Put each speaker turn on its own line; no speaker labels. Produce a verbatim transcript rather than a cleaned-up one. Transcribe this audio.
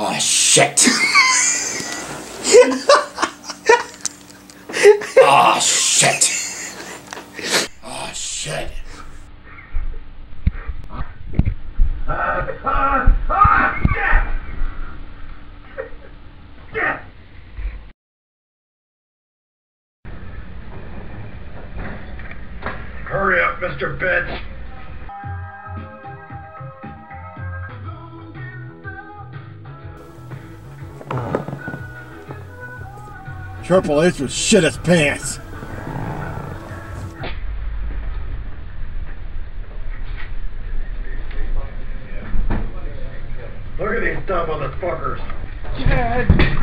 Oh shit. Oh shit. Oh shit.
Hurry up, Mister Bitch.
Triple H was shit his pants.
Look at these dumb motherfuckers.
Dad!